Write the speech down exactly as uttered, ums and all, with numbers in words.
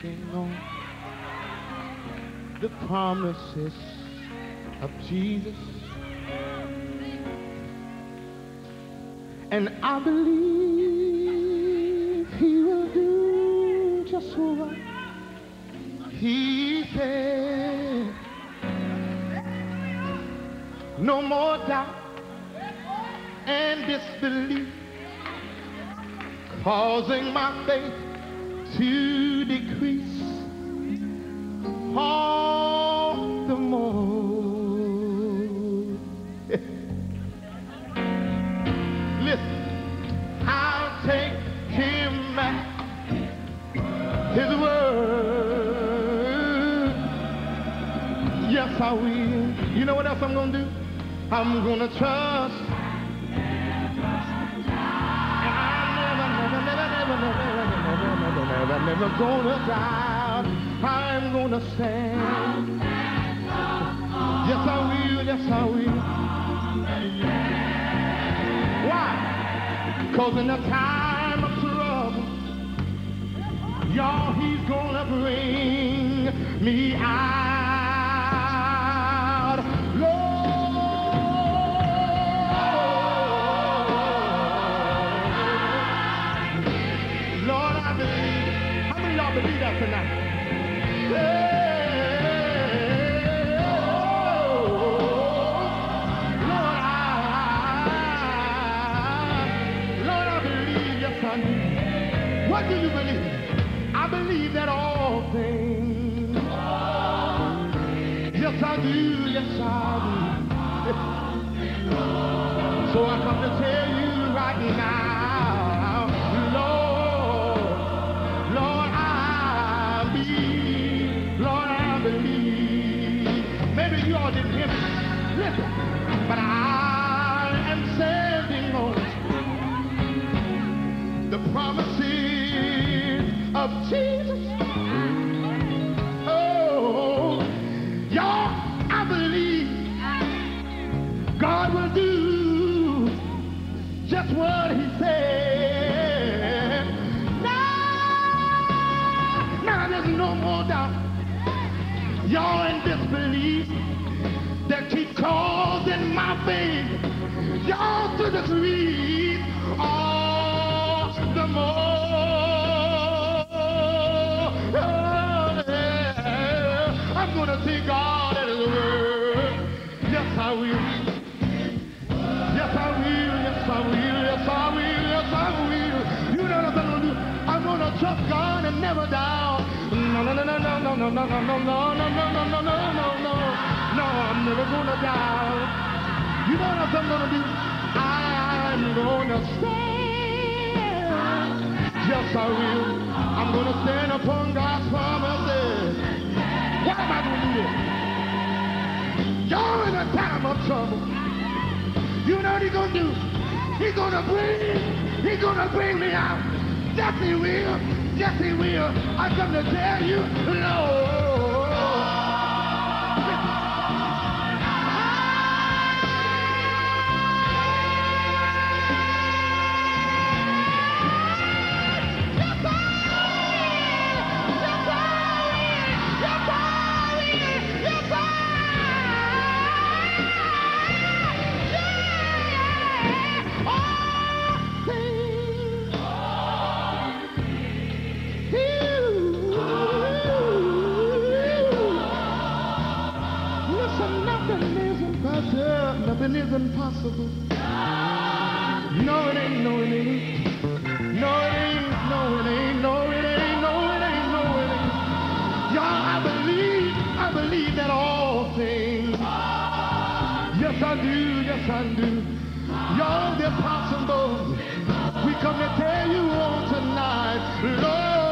resting on the promises of Jesus. And I believe he will do just what he said. No more doubt and disbelief causing my faith to decrease all the more. Listen, I'll take him at his word. Yes, I will. You know what else I'm gonna do? I'm gonna trust. I'm never gonna doubt. I'm gonna stand. Yes, I will. Yes, I will. Why? Because in the time of trouble, y'all, he's gonna bring me out. Lord, Lord, I believe. Y'all believe that tonight? Hey, oh, Lord, I, Lord, I believe, yes, I do. What do you believe? I believe that all things, yes, I do, yes, I do. So I come to tell you right now, maybe you all didn't hear me. Listen, but I am standing on the promises of Jesus. Oh, y'all, I believe God will do just what he said. Now, now there's no more doubt. Y'all in disbelief that keep causing my faith, y'all to decrease all the more. Oh, yeah. I'm gonna see God at his word. Yes, I will. Yes, I will. Yes, I will. Yes, I will. Yes, I will. You know what I'm gonna do? I'm gonna trust God and never doubt. No, no, no, no, no, no, no, no, no, no, no, no, no, no, no, no, no, no. No, I'm never gonna doubt. You know what I'm gonna do? I'm gonna stand. Yes, I will. I'm gonna stand upon God's promises. Why am I gonna do this? Y'all in a time of trouble. You know what he's gonna do? He's gonna bring, he's gonna bring me out. Yes, he will. Yes, he will. I come to tell you, Lord. Nothing is impossible. No, it ain't, no, it ain't. No, it ain't, no, it ain't, no, it ain't, no, it ain't, no, it ain't. Y'all, I believe, I believe that all things. Yes, I do, yes, I do. Y'all, they're possible. We come to tell you on tonight, Lord.